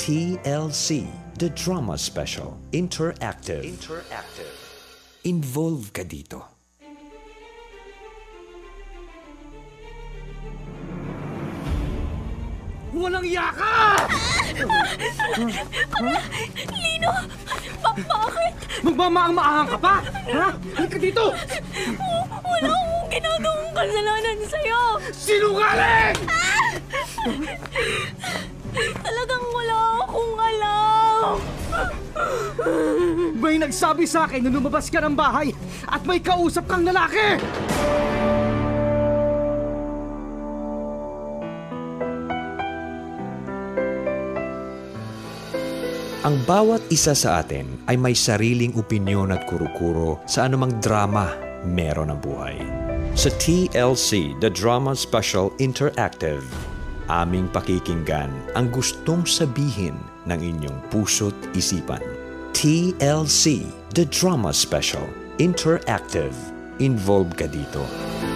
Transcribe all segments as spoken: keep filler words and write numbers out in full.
T L C, The Drama Special, Interactive. Interactive. Involve ka dito. Walang yaka! Lino! Ba bakit? Magmamaang-maangang ka pa? Ha? Halika dito! Wala akong ginagawang kasalanan sa'yo! Sinungaling! Talagang wala akong alam! May nagsabi sa akin na lumabas ka ng bahay at may kausap kang lalaki! Ang bawat isa sa atin ay may sariling opinyon at kuro-kuro sa anumang drama meron ang buhay. Sa T L C, The Drama Special Interactive, aming pakikinggan ang gustong sabihin ng inyong puso't isipan. T L C, The Drama Special Interactive. Involve ka dito.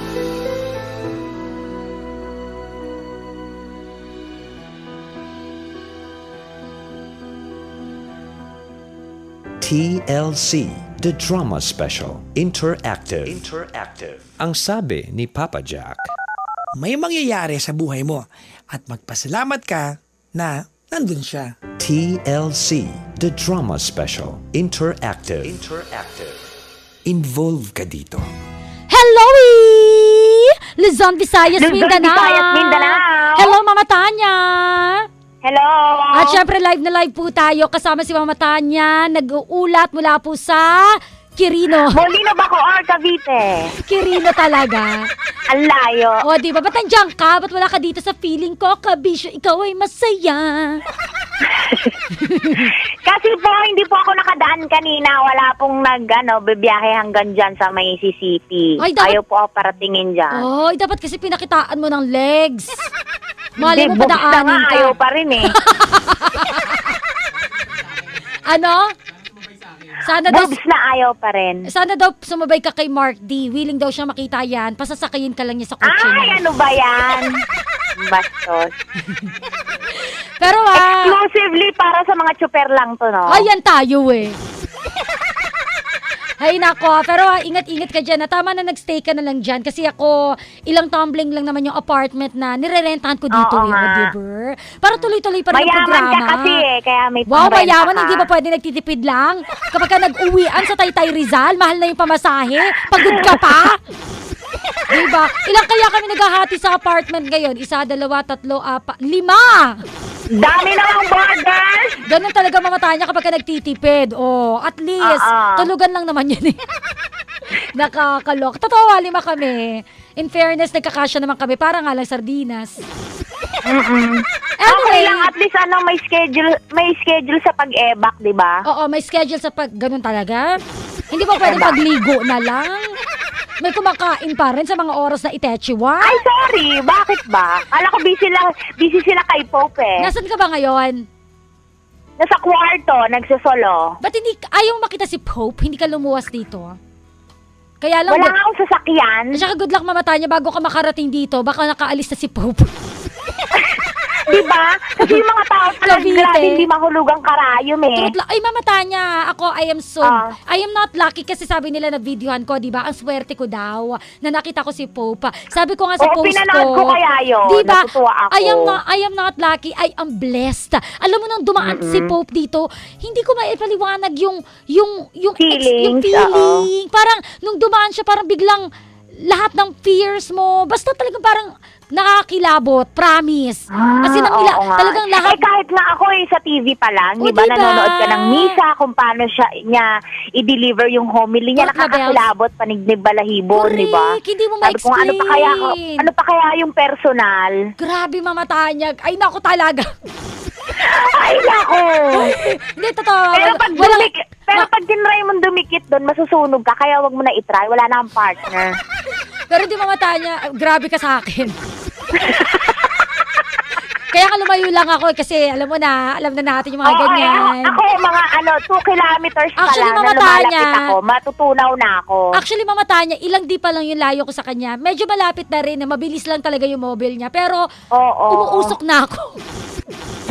T L C, The Drama Special Interactive. Interactive. Ang sabi ni Papa Jack, may mangyayari sa buhay mo at magpasalamat ka na nandun siya. T L C, The Drama Special Interactive. Interactive. Involve ka dito. Hello! Luzon, Visayas, Luzon, Mindanao! Visayas, Mindanao! Hello, Mama Tanya! Hello! At syempre live na live po tayo kasama si Mama Tanya, nag-uulat mula po sa Quirino. Molino Bacoor, Cavite. Quirino talaga. Ang layo. O, di ba? Ba't nandiyan ka? Ba't wala ka dito sa feeling ko? Kabisyo, ikaw ay masaya. Kasi po, hindi po ako nakadaan kanina. Wala pong nag, ano, bibiyahe hanggang dyan sa may Mississippi. Ay, dapat... Ayaw po ako paratingin dyan. Oy, dapat kasi pinakitaan mo ng legs. Mali mo Hindi, boobs na padaanin nga, ka. ayaw pa rin eh. Ano? Sana daw, Boobs na ayaw pa rin. sana daw sumabay ka kay Mark D. Willing daw siya makita yan. Pasasakayin ka lang niya sa kotse Ay, niya. ano ba yan? Bastos. Pero ah, Exclusively para sa mga chuper lang to, no? ayan tayo eh. Ay nako, pero ah, ingat-ingat ka dyan. Tama na nagstay ka na lang dyan. Kasi ako, ilang tumbling lang naman yung apartment na nirerentahan ko dito. Oo eh, nga. diba? Para tuloy-tuloy pa rin yung Mayaman programa. ka kasi eh, kaya may Wow, pangrenta mayaman. ka. Hindi ba pwede nagtitipid lang? Kapag ka nag-uwian sa Taytay Rizal, mahal na yung pamasahe. Pagod ka pa? Diba? Ilang kaya kami naghahati sa apartment ngayon? Isa, dalawa, tatlo, apat, lima! Dami na ang borders! Ganun talaga mamata niya kapag ka nagtitipid. Oh, at least, Uh-uh. tulugan lang naman yan eh. Nakakalok. Totoo, lima kami. In fairness, nagkakasya naman kami. Para nga lang sardinas. Mm-mm. Anyway, Okay lang, at least ano, may schedule, may schedule sa pag-ebak, di ba? oo, may schedule sa pag... Ganun talaga. Hindi ba pwede pagligo na lang? May kumakain pa rin sa mga oras na itechiwa. Ay, sorry, bakit ba? Kala ko busy, lang, busy sila kay Pope eh. Nasaan ka ba ngayon? Nasa kwarto, nagsosolo. Ba't hindi, ayaw makita si Pope? Hindi ka lumuwas dito? Kaya lang... Wala nga akong sasakyan. At saka good luck mamata niya bago ka makarating dito. Baka nakaalis na si Pope. Di ba? Kasi yung mga tao talaga Cavite. grabe hindi mahulugang karayom eh. Truth lang. Ay, mamata niya. Ako, I am so... Ah. I am not lucky kasi sabi nila na videohan ko, di ba? Ang swerte ko daw na nakita ko si Pope. Sabi ko nga sa Oo, post pinanood ko. ko kaya yun. Di ba? Natutuwa ako. I am, not, I am not lucky. I am blessed. Alam mo nang dumaan Mm-mm. si Pope dito, hindi ko maipaliwanag yung yung yung Feelings, yung feeling. Parang nung dumaan siya, parang biglang lahat ng fears mo, basta talagang parang nakakilabot, promise. Ah, As in, ang ila- oo nga. talagang lahat. Eh, kahit nga ako eh, sa T V pa lang, O, di ba, diba? nanonood ka ng misa kung paano siya, niya i-deliver yung homily niya, Correct na, nakakakilabot, panignig balahibo, di ba? Correct, hindi mo Sabi ko nga, ano pa kaya, ma-explain. ano pa kaya yung personal? Grabe, mamatanyag. Ay, naku talaga. Ay, nako! Hindi, totoo. Pero Wala- pag, walang- dumik- pero pag tinry mong dumikit doon, masusunog ka, kaya wag mo na itry, wala na ang partner. Pero di mamatanya, grabe ka sa akin. Kaya nga lumayo lang ako eh, kasi alam mo na, alam na natin yung mga Oo, ganyan. eh, ako, ako, mga ano, two kilometers pa Actually, lang na mamatanya. lumalapit ako, matutunaw na ako. Actually, mamatanya, ilang di pa lang yung layo ko sa kanya. Medyo malapit na rin, eh, mabilis lang talaga yung mobile niya. Pero, Oo. umuusok na ako.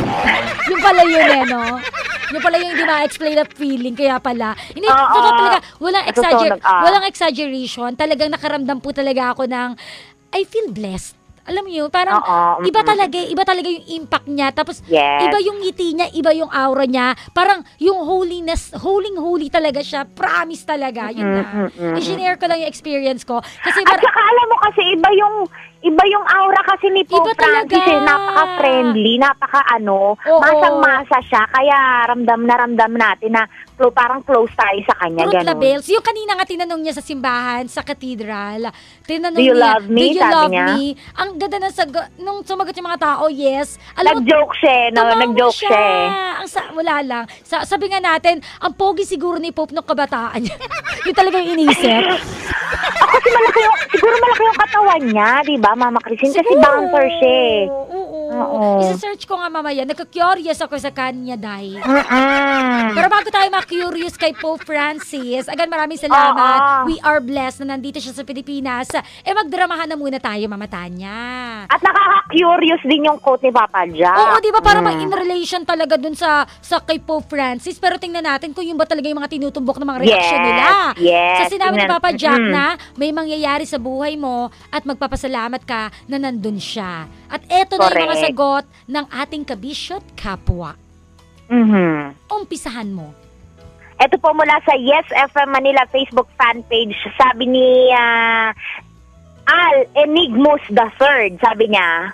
Yung pala yun eh, no? Yung pala yung hindi ma-explain na feeling, kaya pala. Hindi, Oo. totoo talaga, walang, Totoo, exagger- nag-ah. walang exaggeration. Talagang nakaramdam po talaga ako ng, I feel blessed. Alam mo yun, parang Oo, iba mm-mm. talaga, iba talaga yung impact niya. Tapos, Yes. iba yung ngiti niya, iba yung aura niya. Parang yung holiness, holy-holy talaga siya. Promise talaga. Yun na. Mm-mm. I-share ko lang yung experience ko. Kasi, At mar- saka alam mo kasi iba yung iba yung aura kasi ni Pope Iba talaga. Francis, eh, napaka-friendly, napaka-ano, Oo. masang-masa siya, kaya ramdam na ramdam natin na clo- parang close tayo sa kanya, Truth ganun. labels. Yung kanina nga tinanong niya sa simbahan, sa cathedral. Tinanong Do you niya, love me? do you Sabi love niya. me? Ang ganda ng sagot, nung sumagot yung mga tao, yes. Alam mo, Nag-joke siya, eh, no? tumawa Nag-joke siya. eh. Ang sa, wala lang. Sa, sabi nga natin, ang pogi siguro ni Pope nung kabataan niya. Yun talaga yung inisip. Ako kasi malaki yung, siguro malaki yung katawan niya, di ba, Mama Christine? Kasi bouncer siya. eh. Oo. Oo. Isa-search ko nga mamaya. Nagka-curious ako sa kanya, Day. Mm-mm. Pero bago tayo ma-curious kay Pope Francis, again maraming salamat. Oo. We are blessed na nandito siya sa Pilipinas. Eh magdramahan na muna tayo, Mama Tanya. At nakaka-curious din yung quote ni Papa Jack. Oo, di ba parang Mm. may in relation talaga dun sa sa kay Pope Francis. Pero tingnan natin kung yung ba talaga yung mga tinutumbok ng mga reaksyon Yes, nila. yes. Sa sinabi ni Tingnan- Papa Jack Mm. na may mangyayari sa buhay mo at magpapasalamat ka na nandun siya. At eto na yung mga Correct. sagot ng ating kabisyot kapwa. Mhm. Umpisahan mo. Ito po mula sa Yes F M Manila Facebook fan page. Sabi ni ah, Al Enigmus the Third. Sabi niya,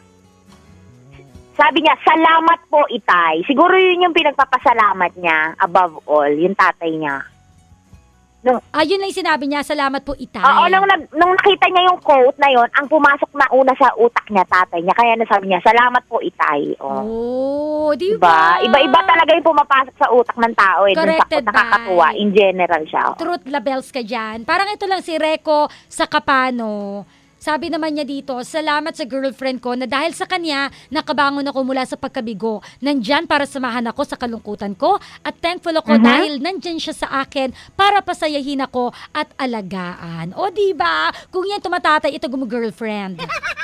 sabi niya, salamat po, Itay. Siguro yun yung pinagpapasalamat niya above all, yung tatay niya. Nung, Ayun lang yung sinabi niya, salamat po, Itay. Oo, nung, nag- nung nakita niya yung quote na yon, ang pumasok na una sa utak niya, tatay niya. Kaya nasabi niya, salamat po, Itay. Oh. Oh, di Diba? ba? Iba-iba talaga yung pumapasok sa utak ng tao. Eh. Dun sa Corrected quote, nakakatuwa. by- In general siya. oh. Truth labels ka dyan. Parang ito lang si Reco sa Kapano. Sabi naman niya dito, salamat sa girlfriend ko na dahil sa kanya, nakabangon ako mula sa pagkabigo. Nandyan para samahan ako sa kalungkutan ko at thankful ako Mhm. dahil nandyan siya sa akin para pasayahin ako at alagaan. O diba? Kung yan tumatatay, ito gumu-girlfriend.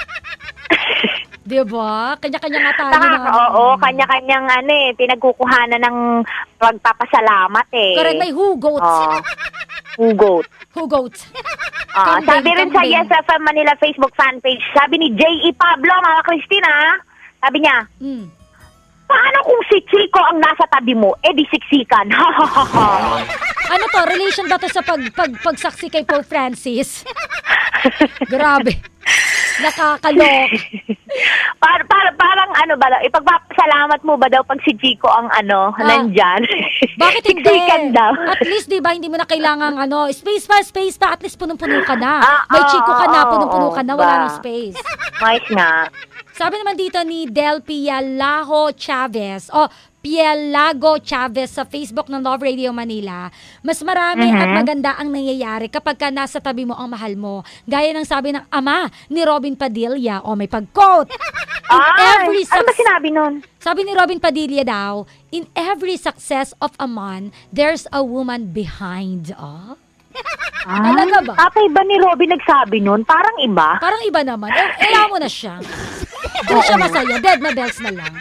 Diba? Kanya-kanya nga tayo. Saka, na- oo, kanya-kanyang ano eh, pinagkukuhanan ng pagpapasalamat eh. Correct, may hugot. Oo. Hugot. Hugot. Ah, Kambing, sabi rin sa kambing. Yes F M Manila Facebook fan page, sabi ni J E Pablo, mga Christina, sabi niya, Mm. paano kung si Chico ang nasa tabi mo, eh di siksikan. Ha ha ha ha. Ano to? Relation ba to sa pag, pag, pagsaksi kay Pope Francis? Grabe. Nakakalok. Par, par, parang ano ba, daw, ipagpapasalamat mo ba daw pag si Chico ang ano, Ah. nandyan? Bakit hindi? Siksikan daw. At least, di ba, hindi mo na kailangan ano, space pa, space pa, at least punong-puno ka na. Ah, May ah, chiko ka na, ah, punong-puno ah, ka na, ba? wala nang space. Mais nga. Sabi naman dito ni Del Pialajo Chavez, o Pialago Chavez sa Facebook ng Love Radio Manila, mas marami Mhm. at maganda ang nangyayari kapag ka nasa tabi mo ang mahal mo. Gaya ng sabi ng ama ni Robin Padilla, o may pag-quote. In Ay, every ano ba suc- sinabi nun? Sabi ni Robin Padilla daw, in every success of a man, there's a woman behind. Oh? Talaga ba? Tatay ba ni Robin nagsabi nun? Parang iba. Parang iba naman. Eh, eh mo na siya. Doon siya masaya. Dead na bells na lang.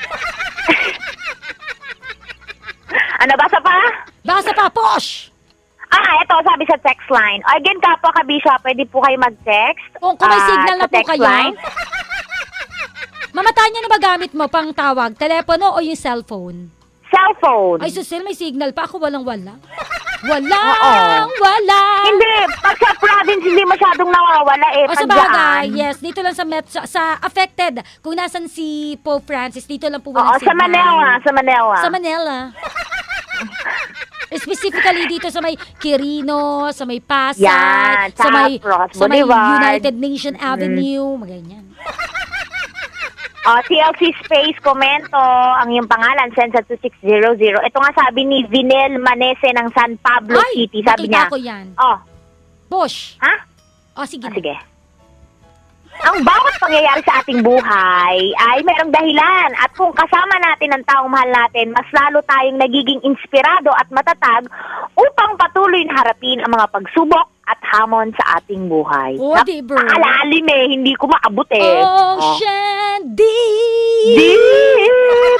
Ano, basa pa? Basa pa, posh! Ah, eto, sabi sa text line. Again, kapwa kabisya, pwede po kayo mag-text. Kung, kung may Ah, signal na sa po text kayo. line. Mamatanya na ba gamit mo pang tawag? Telepono o yung cellphone? Cellphone. Ay, Susil, may signal pa. Ako walang-wala. Walang, wala. Hindi, pag sa province, hindi masyadong nawawala eh. O sa Pag bagay, dyan. yes, dito lang sa, Met, sa, sa affected. Kung nasan si Pope Francis, dito lang po Oo, walang sa signal. Manila, sa Manila. Sa Manila. Specifically dito sa may Quirino, sa may Pasay, Yan, sa may, Ross sa may Boulevard. United Nation Avenue, maganyan. Oh, T L C Space Komento, ang iyong pangalan, send sa two six zero zero. Ito nga sabi ni Vinel Manese ng San Pablo Ay, City. Sabi nakita niya, ko yan. oh, Bosh. ha? O, sige. Ah, sige. Ang bawat pangyayari sa ating buhay ay mayroong dahilan at kung kasama natin ang taong mahal natin, mas lalo tayong nagiging inspirado at matatag upang patuloy na harapin ang mga pagsubok at hamon sa ating buhay. Oh, di ba? Napakalalim eh, hindi ko maabot eh. Ocean deep. Deep!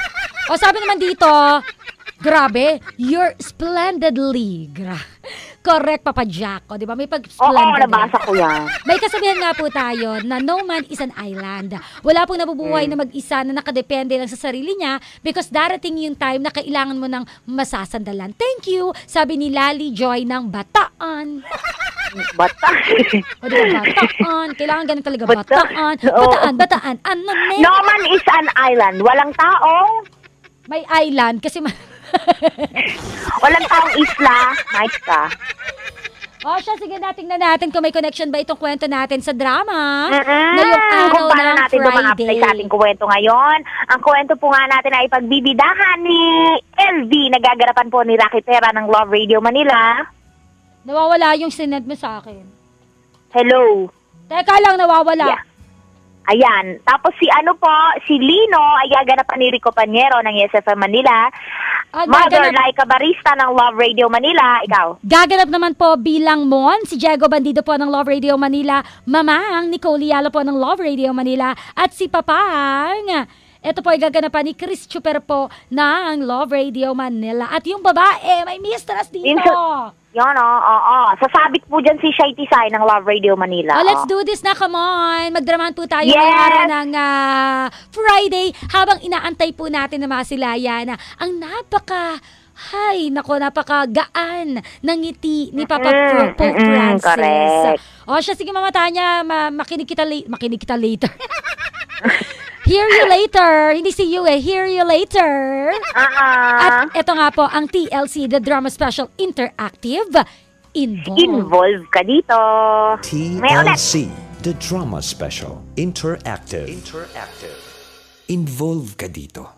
O sabi naman dito, grabe, you're splendidly. Gra- Correct, Papa Jack. O, di ba? May Oo, pag-splendid. nabasa ko yan. May kasabihan nga po tayo na no man is an island. Wala pong nabubuhay Mm. na mag-isa na nakadepende lang sa sarili niya because darating yung time na kailangan mo ng masasandalan. Thank you, sabi ni Lali Joy ng Bataan. Bata. O di ba, Bataan. Kailangan ganun talaga. Bata- Bataan. Oo. Bataan, Bataan. Ano ne? No man is an island. Walang tao. May island kasi ma- Walang taong isla. Nice ka. O siya, sige natin na natin kung may connection ba itong kwento natin sa drama. Mm-mm. Ngayong araw Kung paano ng natin dumang-apply Friday. sa ating kwento ngayon. Ang kwento po nga natin ay pagbibidahan ni L V. Nagagarapan po ni Rocky Pera ng Love Radio Manila. Nawawala yung sinend mo sa akin. Hello. Teka lang, nawawala. Yeah. Ayan. Tapos si ano po, si Lino ay gaganapan ni Rico Panyero ng Yes F M Manila. Ah, Mother gaganap, Laika Barista ng Love Radio Manila. Ikaw. gaganap naman po bilang Mon, si Diego Bandido po ng Love Radio Manila, Mamang Nicole Lialo po ng Love Radio Manila, at si Papang, ito po ay gaganapan ni Chris Chuper po ng Love Radio Manila. At yung babae, may mistress dito. Inso- Yan o, oo. Sasabit po dyan si Shai Tisay ng Love Radio Manila. Oh, let's oh. do this na, come on. Magdramahan po tayo Yes! ngayong araw ng ah, Friday habang inaantay po natin na masilaya na ang napaka, hay, nako, napaka gaan ng ngiti ni Papa Mm-mm, Pro- Pope mm-mm, Francis. correct. O siya, sige mama Tanya, ma- makinig kita, la- makinig kita later. Hear you later. Hindi see you eh. Hear you later. Ah, At ito nga po, ang T L C, the Drama Special Interactive, Involved. involve ka dito. May ulit. T L C, the Drama Special Interactive. Interactive. Involve ka dito.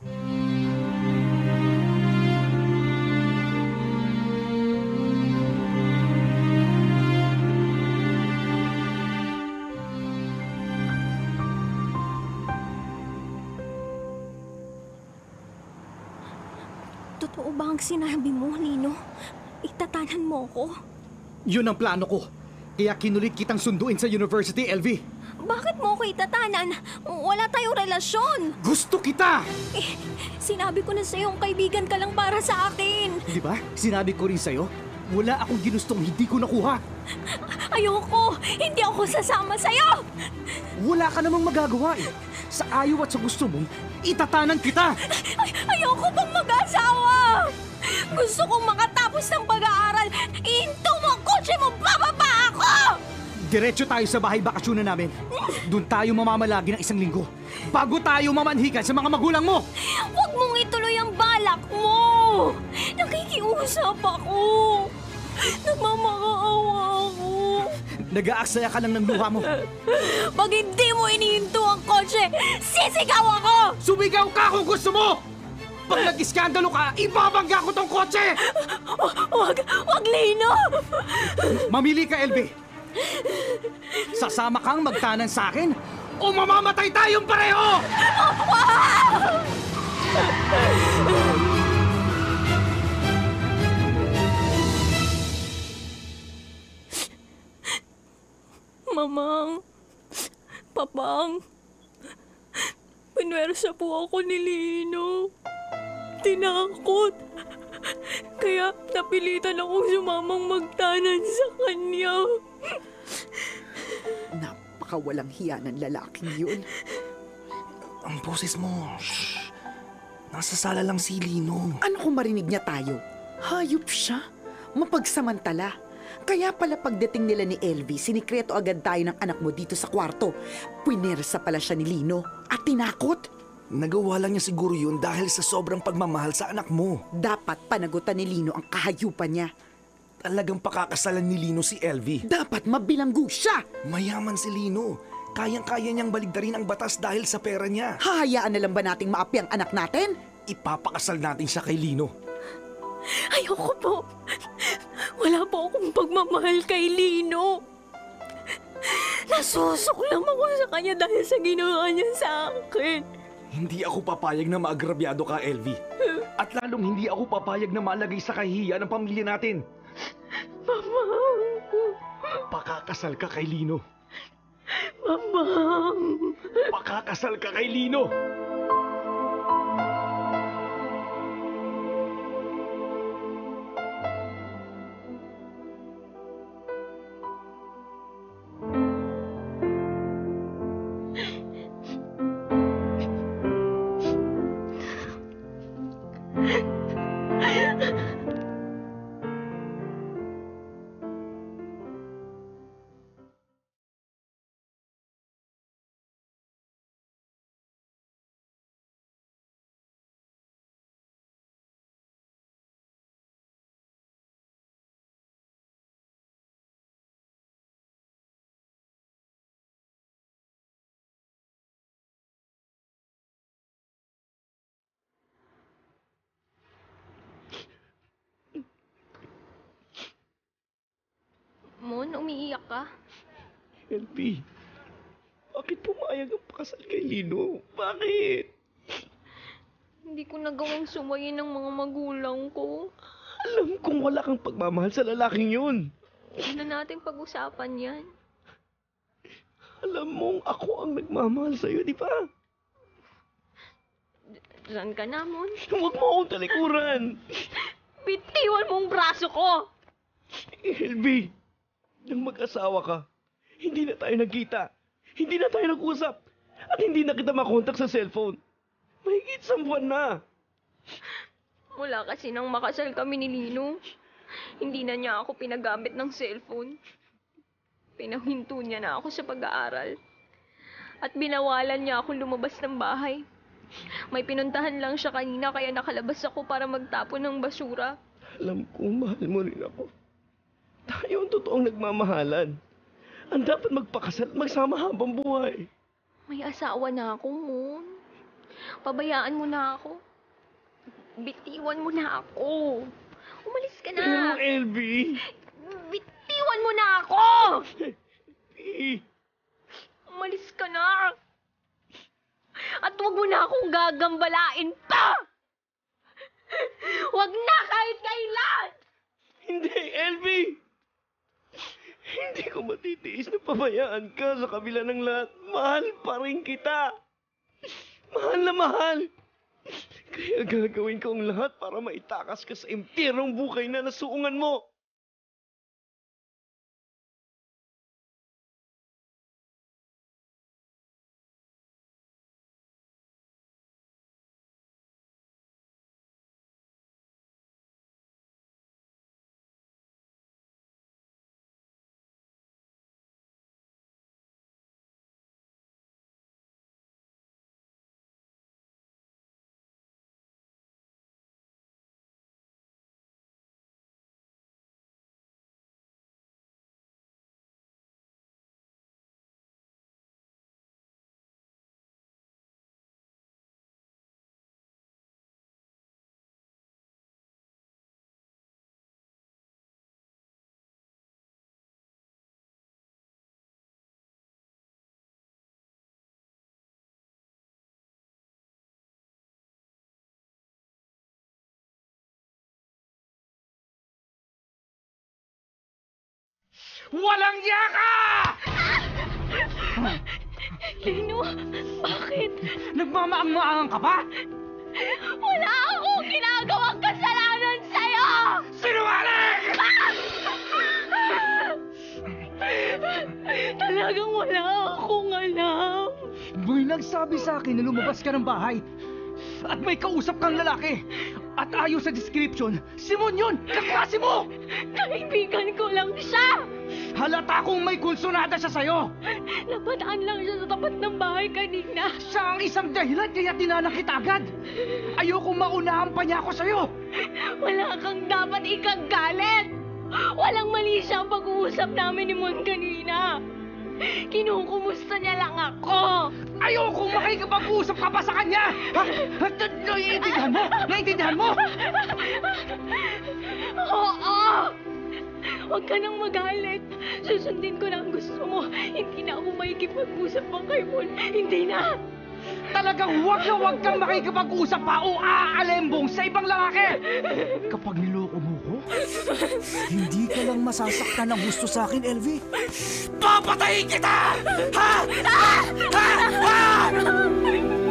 Totoo ba ang sinabi mo, Nino? Itatanan mo ko? Yun ang plano ko. Kaya kinulit kitang sunduin sa university, L V. Bakit mo ko itatanan? Wala tayong relasyon. Gusto kita! Eh, sinabi ko na sa'yo, kaibigan ka lang para sa akin. Di ba? Sinabi ko rin sa'yo, wala akong ginustong hindi ko nakuha. Ayoko! Hindi ako sasama sa'yo! Wala ka namang magagawa eh. Sa ayaw at sa gusto mo, itatanan kita! Ay, ayoko pang mag-asawa! Gusto kong makatapos ng pag-aaral. Ihinto mo ang kotse mo! Bababa ako! Diretso tayo sa bahay bakasyonan namin. Doon tayo mamamalagi ng isang linggo. Bago tayo mamanhikan sa mga magulang mo! Huwag mong ituloy ang balak mo! Nakikiusap ako! Nagmamakaawa ako! Nag-aaksaya ka lang ng luha mo. Pag hindi mo inihinto ang kotse, sisigaw ako! Sumigaw ka kung gusto mo! Pag nag-iskandalo ka, ibabangga ko tong kotse! Wag, wag, Lino! Mamili ka, L B. Sasama kang magtanan sa akin o mamamatay tayong pareho! Mamang, Papang, pinwersa po ako ni Lino. Tinakot. Kaya napilitan akong sumamang magtanan sa kanya. Napakawalang hiya ng lalaking yun. Ang boses mo, shh. Nasa sala lang si Lino. Ano kung marinig niya tayo? Hayop siya. Mapagsamantala. Kaya pala pagdating nila ni L V, sinikreto agad tayo ng anak mo dito sa kwarto. Puinersa pala siya ni Lino at tinakot. Nagawa lang niya siguro yun dahil sa sobrang pagmamahal sa anak mo. Dapat panagutan ni Lino ang kahayupan niya. Talagang pakakasalan ni Lino si L V. Dapat mabilanggo siya. Mayaman si Lino. Kayang-kaya niyang baligtarin ang batas dahil sa pera niya. Hahayaan na lang ba nating maapi ang anak natin? Ipapakasal natin siya kay Lino. Ayoko po. Wala po akong pagmamahal kay Lino. Nasusok lang ako sa kanya dahil sa ginawa niya sa akin. Hindi ako papayag na maagrabyado ka, L V. At lalong hindi ako papayag na malagay sa kahihiyan ng pamilya natin. Mama. Pakakasal ka kay Lino. Mama. Pakakasal ka kay Lino. Mon, umiiyak ka? L V, bakit pumayag ang pakasal kay Lino? Bakit? Hindi ko nagawang sumayin ng mga magulang ko. Alam kong wala kang pagmamahal sa lalaking yun. Huwag na natin pag-usapan yan. Alam mong ako ang nagmamahal sa'yo, di ba? Saan ka na, Mon? Huwag mo akong talikuran. Bitiwan mo ang braso ko! L V, nang mag-asawa ka, hindi na tayo nagkita. Hindi na tayo nag-usap. At hindi na kita makontak sa cellphone. Mahigit sa buwan na. Mula kasi nang makasal kami ni Lino, hindi na niya ako pinagamit ng cellphone. Pinahinto niya na ako sa pag-aaral. At binawalan niya ako lumabas ng bahay. May pinuntahan lang siya kanina kaya nakalabas ako para magtapon ng basura. Alam kong mahal mo rin ako. Tayo ang totoong nagmamahalan. Ang dapat magpakasal at magsama habang buhay. May asawa na ako, Mon. Pabayaan mo na ako. Bitiwan mo na ako. Umalis ka na. Pero L V. Bitiwan mo na ako! Eh, Umalis ka na. At huwag mo na akong gagambalain pa! Huwag na kahit kailan! Hindi, L V. Hindi ko matitiis na pabayaan ka sa kabila ng lahat. Mahal pa rin kita. Mahal na mahal. Kaya gagawin ko ang lahat para maitakas ka sa impyerong bukay na nasuungan mo. Walang yaka! Lino, bakit? Nagmamaang-maangan ka ba? Wala akong ginagawang kasalanan sa'yo! Sinungaling! Talagang wala akong alam. May nagsabi sa akin na lumabas ka ng bahay at may kausap kang lalaki. At ayon sa description, Simon yun! Kaklase mo! Kaibigan ko lang siya! Halata kong may konsonada siya sa'yo! Napadaan lang siya sa tapat ng bahay kanina. Siya ang isang dahilan kaya tinanang kita agad! Ayokong maunahan pa niya ako sa'yo! Wala kang dapat ikagalit! Walang mali siya ang pag-uusap namin ni Mon kanina. Kinukumusta niya lang ako. Ayokong makikipag-usap ka pa sa kanya! Ha? Naiintindihan mo? Naiintindihan mo? Oo! Huwag ka nang magalit. Susundin ko na ang gusto mo. Hindi na ako makikipag-usap pa kay Mon. Hindi na! Talagang huwag na huwag kang makikipag-usap pa o aalembong sa ibang lalaki! Kapag niloko mo ko, hindi ka lang masasaktan ng gusto sa akin, L V. Papatayin kita! Ha? Ha? Ha? Ha?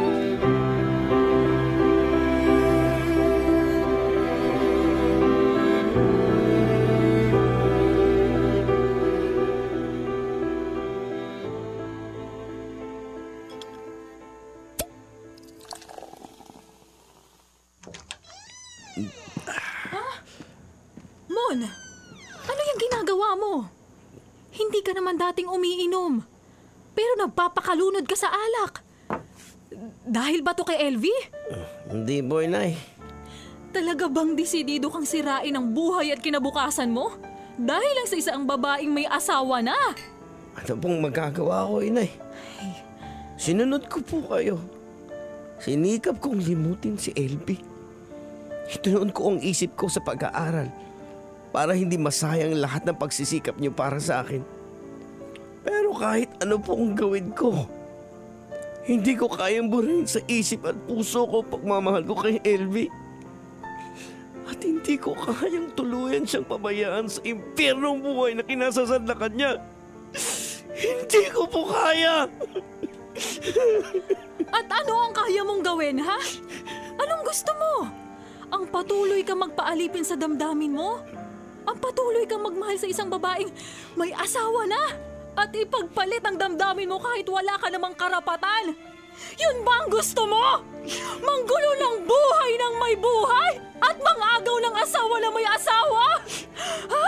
Mon, ano yung ginagawa mo? Hindi ka naman dating umiinom. Pero nagpapakalunod ka sa alak. Dahil ba to kay Elvie? Hindi po, Inay. Talaga bang desidido kang sirain ang buhay at kinabukasan mo? Dahil lang sa isang babaeng may asawa na? Ano pong magagawa ko, Inay? Sinunod ko po kayo. Sinikap kong limutin si Elvie. Itunoon ko ang isip ko sa pag-aaral para hindi masayang lahat ng pagsisikap niyo para sa akin. Pero kahit ano pong gawin ko, hindi ko kayang burahin sa isip at puso ko pagmamahal ko kay Elvie. At hindi ko kayang tuluyan siyang pabayaan sa impyernong buhay na kinasasadlakan niya. Hindi ko po kaya! At ano ang kaya mong gawin, ha? Anong gusto mo? Ang patuloy kang magpaalipin sa damdamin mo? Ang patuloy kang magmahal sa isang babaeng may asawa na? At ipagpalit ang damdamin mo kahit wala ka namang karapatan? Yun ba ang gusto mo? Manggulo ng buhay ng may buhay? At mangagaw ng asawa na may asawa? Ha?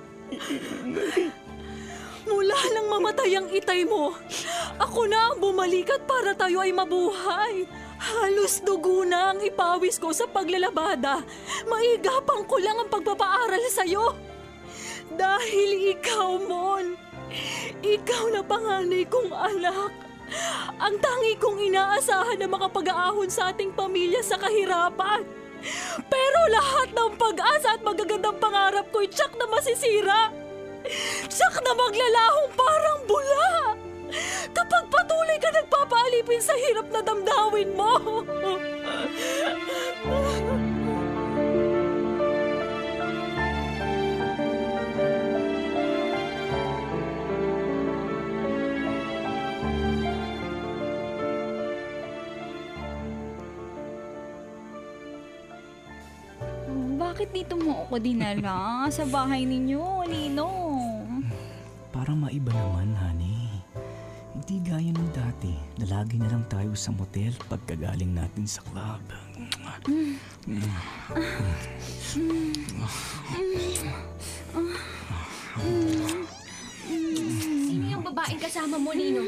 Mula nang mamatay ang itay mo, ako na ang bumalikat para tayo ay mabuhay. Halos dugo na ang ipawis ko sa paglalabada. Maigapang ko lang ang pagpapaaral sa'yo. Dahil ikaw, Mon, ikaw na panganay kong anak. Ang tangi kong inaasahan na makapag-aahon sa ating pamilya sa kahirapan. Pero lahat ng pag-asa at magagandang pangarap ko'y tsak na masisira. Tsak na maglalahong parang bula. Kapag patuloy ka nagpapaalipin sa hirap na damdawin mo. Bakit dito mo ako dinala sa bahay ninyo, Lino? Para maiba naman, honey. Hindi gaya ng dati na lagi na lang tayo sa motel pagkagaling natin sa club. Sino yung babaeng kasama mo, Lino?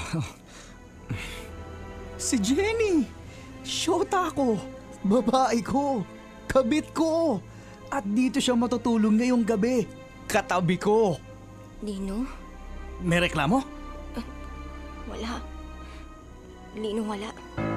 Si Jenny! Shota ko! Babae ko! Kabit ko! At dito siya matutulong ngayong gabi. Katabi ko! Lino? May reklamo? Wala. Lino, wala.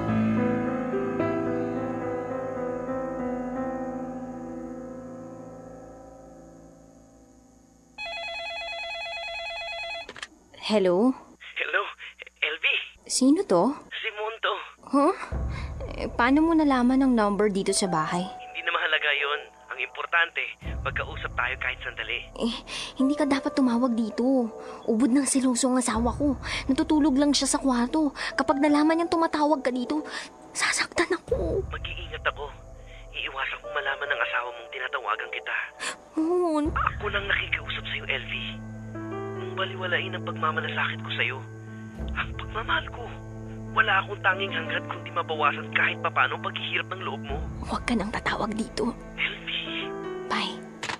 Hello? Hello, Elvie? Sino to? Si Monto. Huh? Eh, paano mo nalaman ang number dito sa bahay? Hindi na mahalaga yon. Ang importante, magkausap tayo kahit sandali. Eh, hindi ka dapat tumawag dito. Ubod ng seloso ang asawa ko. Natutulog lang siya sa kwarto. Kapag nalaman niyang tumatawag ka dito, sasaktan ako. Mag-iingat ako. Iiwasan kong malaman ng asawa mong tinatawagan kita. Moon. Ako lang nakikiusap sa'yo, Elvie. Nung baliwalain ang pagmamalasakit ko sa'yo, ang pagmamahal ko, wala akong tanging hanggat kundi mabawasan kahit papano ang paghihirap ng loob mo. Huwag ka nang tatawag dito. Elvie. Bye.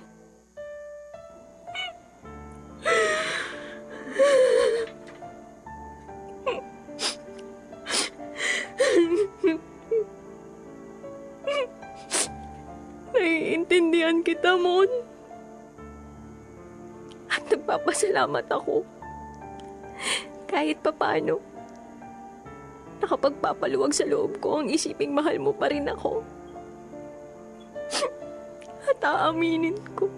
Naiintindihan kita, Mon. At nagpapasalamat ako. Kahit papano, nakapagpapaluwag sa loob ko ang isiping mahal mo pa rin ako. At aaminin ko,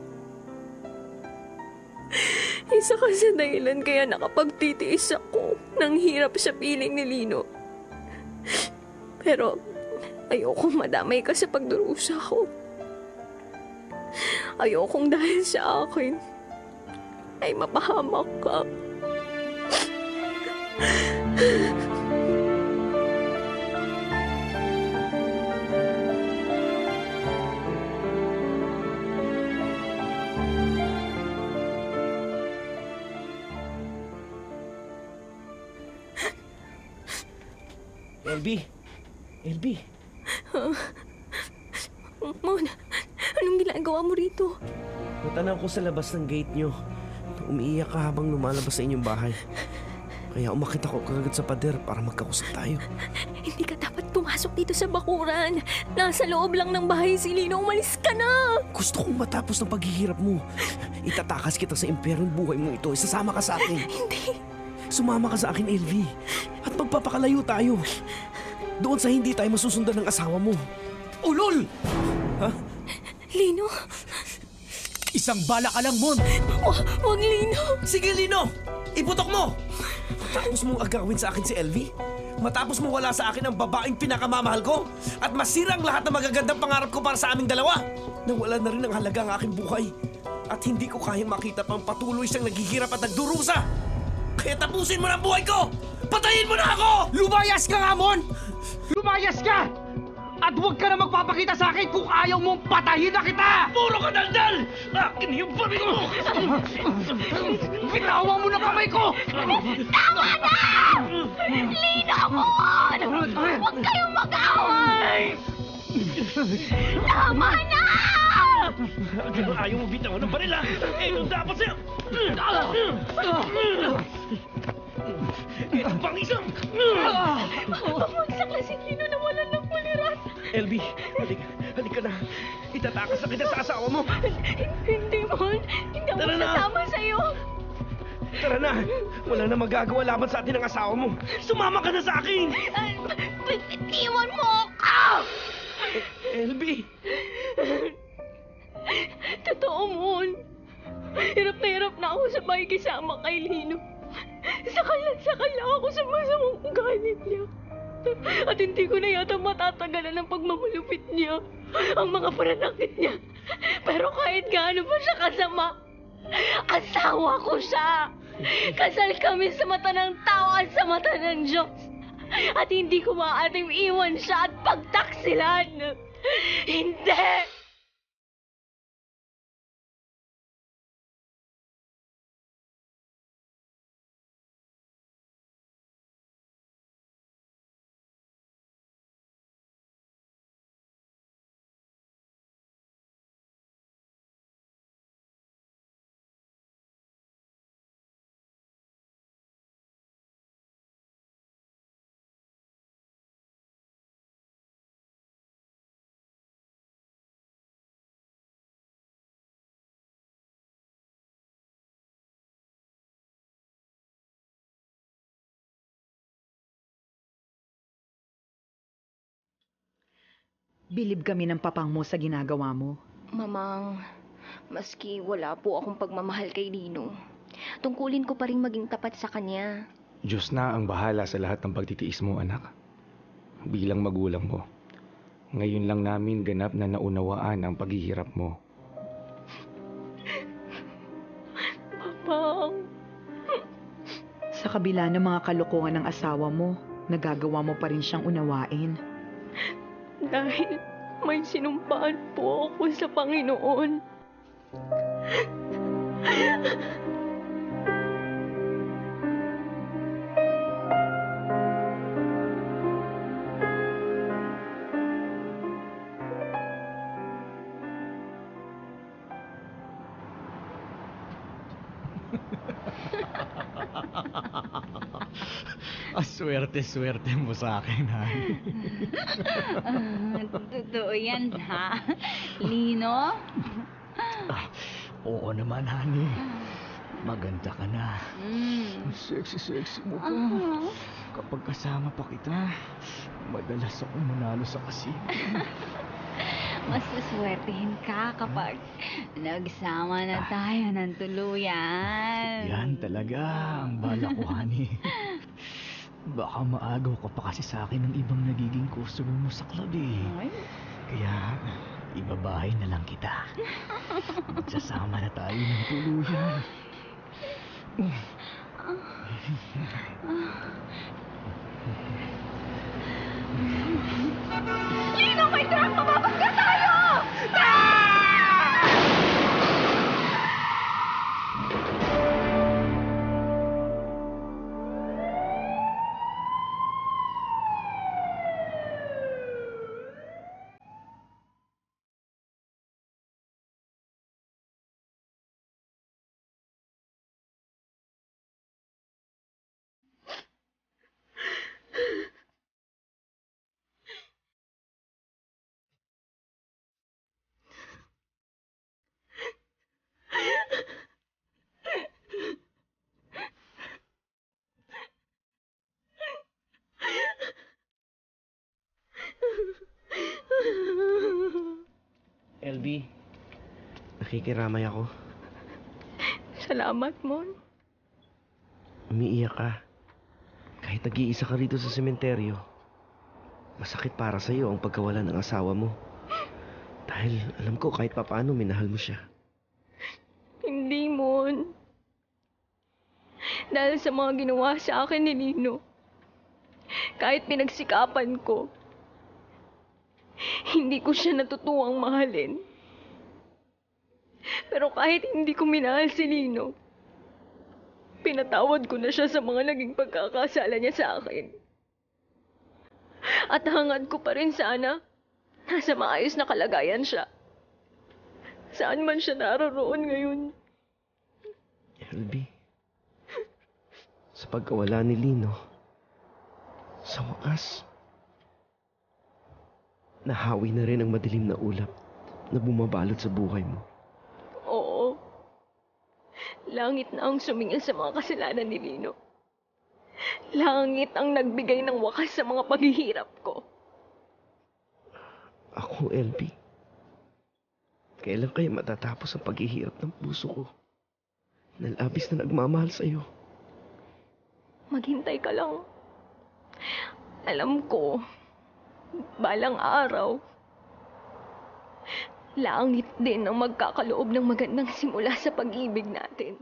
isa ka sa dahilan kaya nakapagtitiis ako ng hirap sa piling ni Lino. Pero ayokong madamay ka sa pagdurusa ko. Ayokong dahil sa akin ay mapahamak ka. Elvie! Elvie! Mon, anong ginagawa mo rito? Natanaw ko sa labas ng gate nyo. Umiiyak ka habang lumalabas sa inyong bahay. Kaya umakit ako kagad sa pader para magkausap tayo. Hindi ka dapat pumasok dito sa bakuran. Nasa loob lang ng bahay si Lino. Umalis ka na! Gusto kong matapos ng paghihirap mo. Itatakas kita sa impyerno ng buhay mo ito. Isasama ka sa akin. Hindi. Sumama ka sa akin, L V. At magpapakalayo tayo. Doon sa hindi tayo masusundan ng asawa mo. Ulol! Ha? Lino? Isang bala ka lang, Mon! Wa- Wag, Lino! Sige, Lino! Iputok mo! Matapos mong agawin sa akin si L V? Matapos mo wala sa akin ang babaeng pinakamamahal ko? At masira ang lahat ng magagandang pangarap ko para sa aming dalawa? Nawala na rin ang halaga ang aking buhay. At hindi ko kayang makita pang patuloy siyang naghihirap at nagdurusa. Kaya tapusin mo na ang buhay ko! Patayin mo na ako! Lumayas ka nga, Mon! Lumayas ka! At huwag ka na magpapakita sa akin kung ayaw mong patayin na kita! Puro ka daldal! Akin yung babi mo! Binawa mo na kamay ko! Tama na! Lino, Mon! Huwag kayong mag-away! Tama na! Ayaw mo bitawan ng barila! Eh, dapat sa'yo! Ito pang isang! Bumagsak na si Lino na wala ng puliran. L B, halika, halika na. Itatakas na kita sa asawa mo. Hindi, Mon. Hindi ako Tara na. sasama sa'yo. Tara na, wala na magagawa laban sa atin ng asawa mo. Sumama ka na sa akin! Iwan mo ako! L B! Totoo, Mon. Hirap na hirap na ako sa bahay kasama kay Lino. Sakal na sakal lang ako sa masamang ugali niya. At hindi ko na yata matatagalan ang pagmamalupit niya, ang mga pananakit niya. Pero kahit gaano pa siya kasama, asawa ko siya. Kasal kami sa mata ng tao at sa mata ng Diyos. At hindi ko maaaring iwan siya at pagtaksilan. Hindi! Bilib kami ng papang mo sa ginagawa mo. Mamang, maski wala po akong pagmamahal kay Lino, tungkulin ko pa rin maging tapat sa kanya. Diyos na ang bahala sa lahat ng pagtitiis mo, anak. Bilang magulang mo, ngayon lang namin ganap na naunawaan ang paghihirap mo. Papang. Sa kabila ng mga kalokohan ng asawa mo, nagagawa mo pa rin siyang unawain. Dahil may sinumpaan po ako sa Panginoon. Aswerte-swerte mo sa akin, ha? Ah, totoo yan, ha? Lino? Ah, oo naman, honey. Maganda ka na. Mm. Sexy-sexy mo pa. Ah. Kapag kasama pa kita, madalas ako manalo sa kasino. Mas suswertehin ka kapag nagsama na tayo ng tuluyan. Yan talaga ang bala ko, honey. Baka maagaw ka pa kasi sa akin ng ibang nagiging customer mo sa club, eh. Ay. Kaya, ibabahay na lang kita. Magsasama na tayo ng tuluyan. Lino, may truck! Mababangga tayo! Nakikiramay ako. Salamat, Mon. Umiiyak ka. Kahit nag-iisa ka rito sa sementeryo, masakit para sa'yo ang pagkawala ng asawa mo. Dahil alam ko kahit papaano minahal mo siya. Hindi, Mon. Dahil sa mga ginawa sa akin ni Lino, kahit pinagsikapan ko, hindi ko siya natutuwang mahalin. Pero kahit hindi ko minahal si Lino, pinatawad ko na siya sa mga naging pagkakasala niya sa akin. At hangad ko pa rin sana, nasa maayos na kalagayan siya. Saan man siya naroroon ngayon. L B, sa pagkawala ni Lino, sa wakas, nahawi na rin ang madilim na ulap na bumabalot sa buhay mo. Oo. Langit na ang sumingil sa mga kasalanan ni Lino. Langit ang nagbigay ng wakas sa mga paghihirap ko. Ako, L B, kailan kaya matatapos ang paghihirap ng puso ko na labis na nagmamahal sa'yo? Maghintay ka lang. Alam ko, balang araw, langit din ang magkakaloob ng magandang simula sa pag-ibig natin.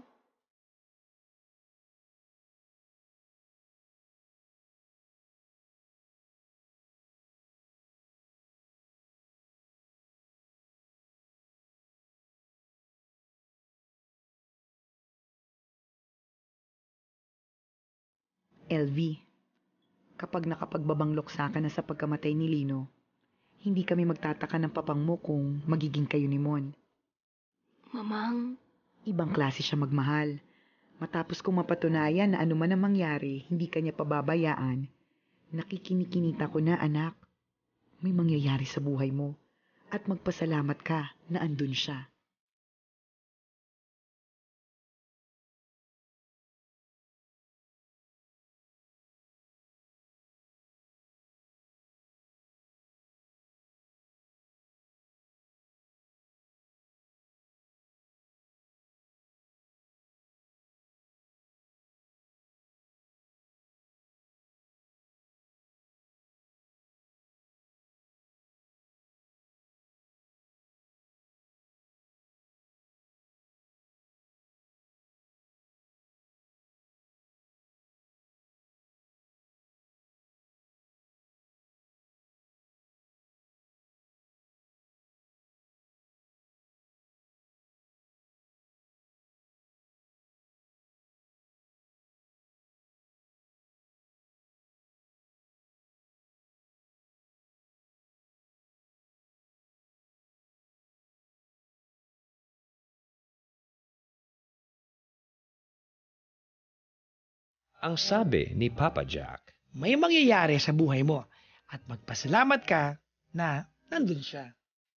L V, kapag nakapagbabanglok sa akin na sa pagkamatay ni Lino, hindi kami magtataka ng papang mo kung magiging kayo ni Mon. Mamang, Ibang klase siya magmahal. Matapos kong mapatunayan na anuman ang mangyari, hindi kanya pababayaan, nakikinikinita ko na, anak, may mangyayari sa buhay mo at magpasalamat ka na andun siya. Ang sabi ni Papa Jack, may mangyayari sa buhay mo at magpasalamat ka na nandun siya.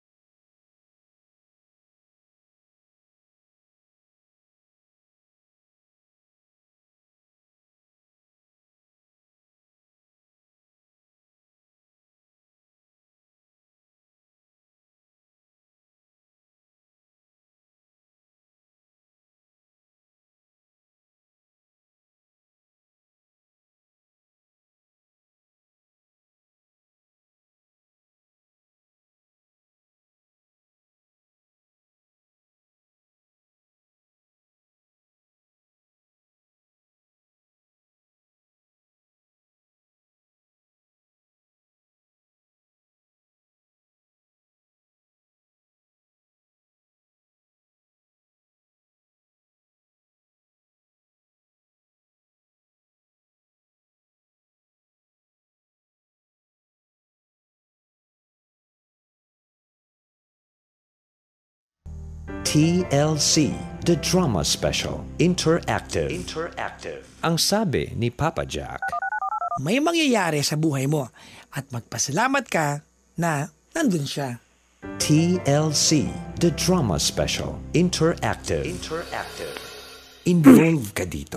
T L C, The Drama Special, Interactive. Interactive. Ang sabi ni Papa Jack, may mangyayari sa buhay mo at magpasalamat ka na nandun siya. T L C, The Drama Special, Interactive. Interactive. Involve ka dito.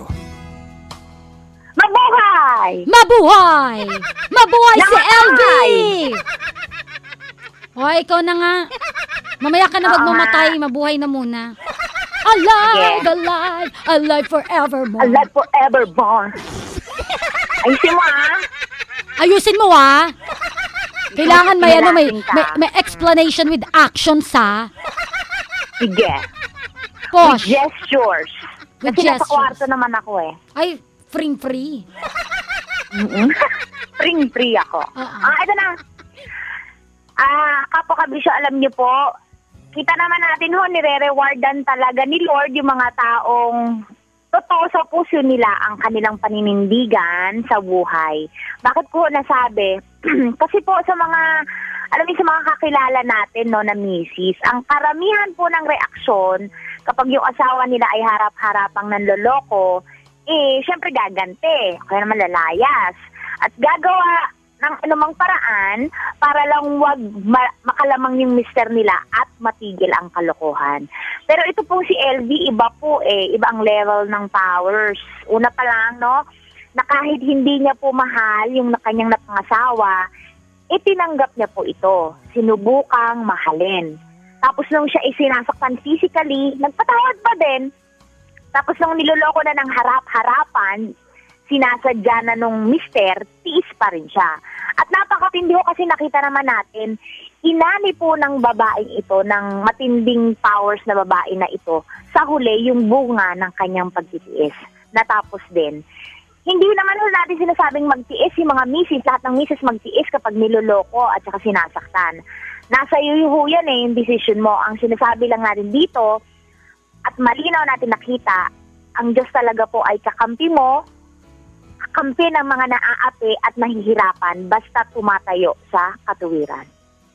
Mabuhay! Mabuhay! Mabuhay si L V! O, ikaw na nga. Mamaya ka na Oo magmamatay, nga. mabuhay na muna. Alive, Sige. alive, alive forevermore. Alive forevermore. Ayusin mo ah. Ayusin mo ah. Kailangan may ano, may, Pinalating ka. may, may explanation with actions ha. Sige. Posh. With gestures. With Kasi nasa gestures. kwarto naman ako eh. Ay, free-free. Mm-mm. Free-free ako. Oo. Ah, ito na. Ah, Kapo Kabisyo, alam niyo po, kita naman natin ho, nire-rewardan talaga ni Lord yung mga taong totoo sa puso nila ang kanilang paninindigan sa buhay. Bakit ko nasabi? Kasi po sa mga, alam niyo sa mga kakilala natin no, na misis, ang karamihan po ng reaksyon kapag yung asawa nila ay harap-harapang nanloloko, eh, syempre gagante, kaya naman lalayas. At gagawa ng anumang paraan para lang wag ma- makalamang yung mister nila at matigil ang kalokohan. Pero ito po si L V, iba po eh, ibang level ng powers. Una pa lang, no, na kahit hindi niya po mahal yung kanyang napangasawa, itinanggap niya po ito. Sinubukang mahalin. Tapos nung siya isinasaktan physically, nagpatawad pa din. Tapos nung niloloko na ng harap-harapan, sinasadya na nung mister, tiis pa rin siya. At napakatindi ko kasi nakita naman natin, inani po ng babaeng ito, ng matinding powers na babae na ito, sa huli yung bunga ng kanyang pagtitiis. Natapos din. Hindi naman ho natin sinasabing magtiis yung mga misis, lahat ng misis magtiis kapag niloloko at saka sinasaktan. Nasa iyo ho yan eh, yung decision mo. Ang sinasabi lang natin dito, at malinaw natin nakita, ang Diyos talaga po ay kakampi mo, kampi ng mga naaapi at nahihirapan basta tumatayo sa katuwiran.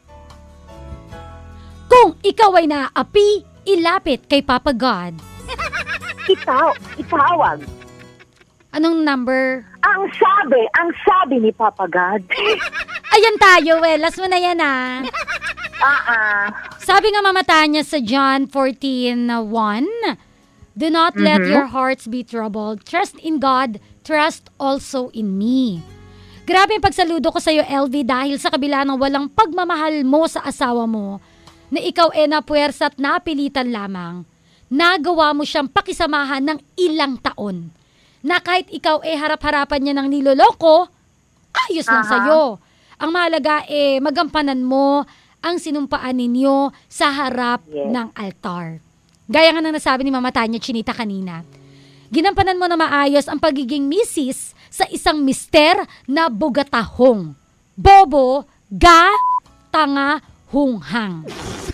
Kung ikaw ay naaapi, ilapit kay Papa God. Itaw, itawag. Anong number? Ang sabi, ang sabi ni Papa God. Ayan tayo, eh. Last mo na yan, ah. Ah, ah. Sabi nga Mama Tanya sa John fourteen one, do not let Mhm. your hearts be troubled. Trust in God, trust also in me. Grabe yung pagsaludo ko sa'yo, L V, dahil sa kabila ng walang pagmamahal mo sa asawa mo, na ikaw e napuwersa at napilitan lamang, nagawa mo siyang pakisamahan ng ilang taon. Na kahit ikaw e harap-harapan niya ng niloloko, ayos lang Aha. sa'yo. Ang mahalaga e magampanan mo ang sinumpaan ninyo sa harap Yes. ng altar. Gaya nga ng nasabi ni Mama Tanya Chinita kanina, ginampanan mo na maayos ang pagiging misis sa isang mister na bugatahong. Bobo, ga, tanga, hunghang.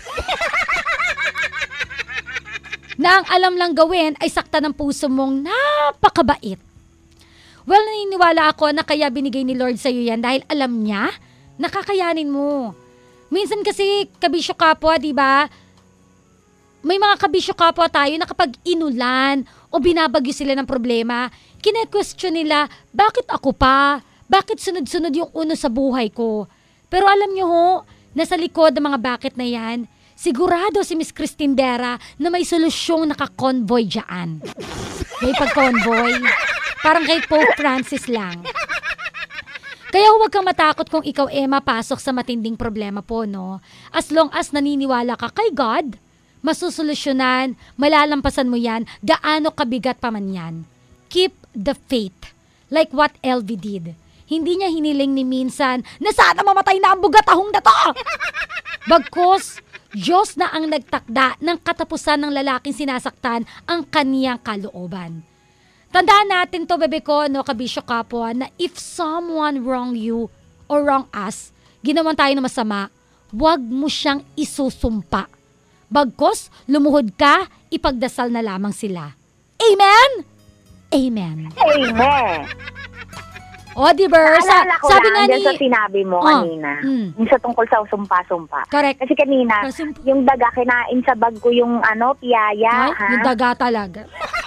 Na ang alam lang gawin ay sakta ng puso mong napakabait. Well, naniniwala ako na kaya binigay ni Lord sa'yo yan dahil alam niya na kakayanin mo. Minsan kasi kabisyo kapwa, di ba? May mga kabisyo kapwa tayo na kapag inulan o binabagyo sila ng problema, kine-question nila, bakit ako pa? Bakit sunod-sunod yung uno sa buhay ko? Pero alam nyo ho, nasa likod ng mga bakit na yan, sigurado si Miss Christine Dera na may solusyong naka-convoy dyan. May pag-convoy. Parang kay Pope Francis lang. Kaya huwag kang matakot kung ikaw eh mapasok sa matinding problema po, no? As long as naniniwala ka kay God, masusolusyonan, malalampasan mo yan, gaano kabigat pa man yan. Keep the faith. Like what L V did. Hindi niya hiniling ni minsan na sana mamatay na ang bugatahong na to. Bagkus, Diyos na ang nagtakda ng katapusan ng lalaking sinasaktan ang kaniyang kalooban. Tandaan natin to, bebe ko, no, kabisyo kapwa, na if someone wrong you or wrong us, ginawan tayo ng masama, huwag mo siyang isusumpa. Bagkus, lumuhod ka, ipagdasal na lamang sila. Amen? Amen. Amen. O, di ba? Sa, Naalala ko sabi lang nga dyan ni... sa sinabi mo Oh, kanina. mm. Yung sa tungkol sa sumpa-sumpa. Correct. Kasi kanina, Kasumpa. yung daga kinain sa bag ko yung ano, piyaya. Ay, ha? yung daga talaga.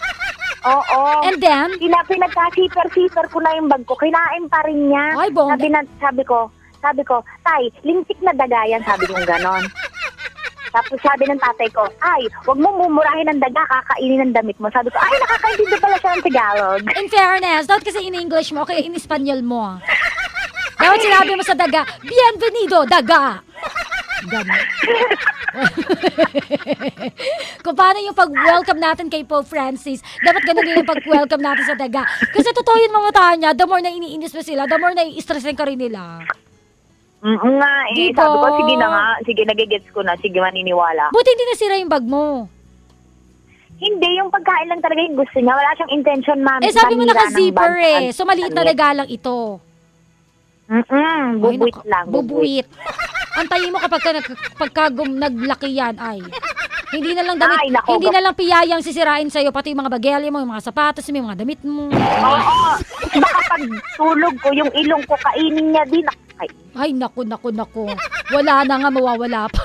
Oo. And then? Pina, pinagkasiper-siper ko na yung bag ko. Kinain pa rin niya. Ay, bongga. Sabi, na, sabi ko, sabi ko, tay, lintik na daga yan, sabi kong ganon. Tapos sabi ng tatay ko, ay, wag mo mumurahin ng daga, kakainin ng damit mo. Sabi ko, ay, nakakaintindi pala siya ng Tagalog. In fairness, dapat kasi in English mo, kaya in Espanyol mo. Dapat sinabi mo sa daga, bienvenido, daga. Ganun. Kung paano yung pag-welcome natin kay Pope Francis, dapat ganun din yung pag-welcome natin sa daga. Kasi totoo yun mga tanya, the more na iniinis mo sila, the more na i-stressin ka rin nila. Mm nga eh, Diba? sabi ko, sige na nga, sige, nagigets ko na, sige, maniniwala. Buti hindi nasira yung bag mo. Hindi, yung pagkain lang talaga yung gusto niya. Wala siyang intention, ma'am. Eh, sabi mo manira ng naka-zipper bag. eh. So, maliit na regalo ito. Mm-mm, bubuit Ay, lang. Bubuit. Antayin mo kapag ka, nag, pagka gum, naglaki yan, ay. Hindi na lang damit, Ay, naku, hindi na lang piyayang sisirain sa'yo, pati yung mga bagelya mo, yung mga sapatos mo, yung mga damit mo. Oo, baka pag tulog ko, yung ilong ko, kainin niya din. Ay, Ay, naku, naku, naku. Wala na nga, mawawala pa.